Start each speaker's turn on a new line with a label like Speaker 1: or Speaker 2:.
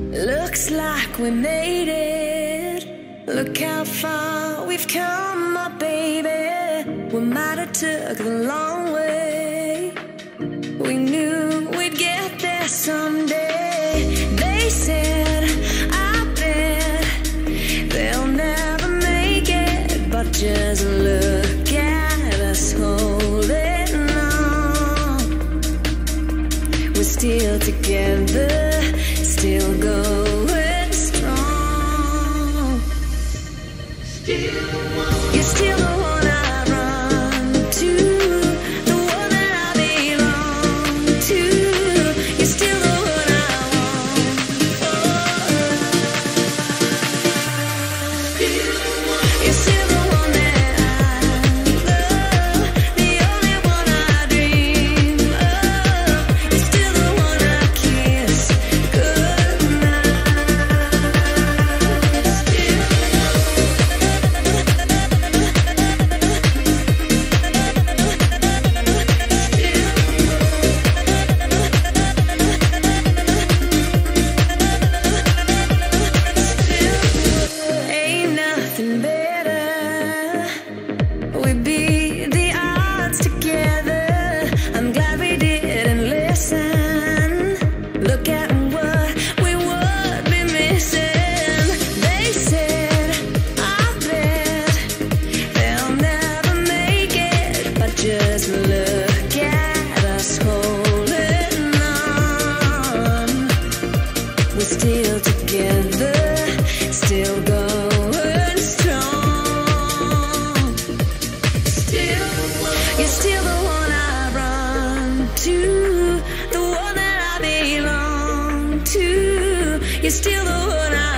Speaker 1: Looks like we made it. Look how far we've come, my baby. We might have took the long way. We knew we'd get there someday. They said, I bet they'll never make it, but just look at us holding on. We're still together, still going strong. You're still the one I run to, the one that I belong to. You're still the one I want. You're still the one that I love, the only one I dream of. You're still the one I kiss goodnight. Ain't nothing better. We beat the odds together. I'm glad we didn't listen. Look at what we would be missing. They said, I bet they'll never make it, but just look at us holding on. We're still together, still going strong. You're still the one I run to, the one that I belong to. You're still the one I